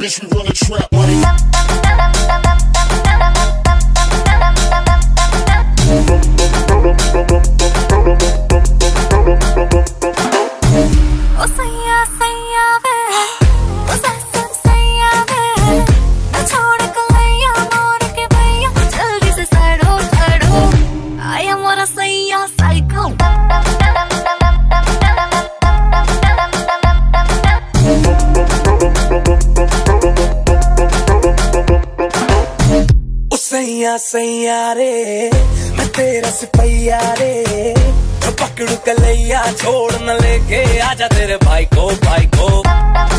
bitch, we run the trap money. ओ सैया सैया वे, ओ सैया सैया वे, न छोड़ कलैया मोर के भैया, जल्दी से सड़ो सड़ो, आया मोरा सैया साइको। ओ सैया सैया रे, मैं तेरा सिपैया रे, पकड़ू कलैया छोड़ न लेके आजा तेरे भाई को।